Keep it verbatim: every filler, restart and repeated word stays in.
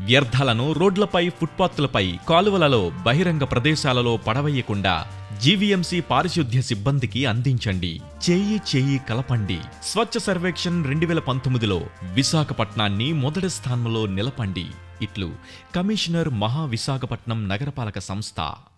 వ్యర్థాలను రోడ్లపై, ఫుట్పాత్లపై, కాలువలలో, బహిరంగ ప్రదేశాలలో పడవేయకుండా జీవీఎంసీ పారిశుద్ధ్య సిబ్బందికి అందించండి. చేయి చేయి కలపండి. స్వచ్ఛ సర్వేక్షణ్ రెండు వేల పంతొమ్మిదిలో విశాఖపట్నాన్ని మొదటి స్థానంలో నిలపండి. ఇట్లు కమిషనర్ మహా విశాఖపట్నం నగరపాలక సంస్థ.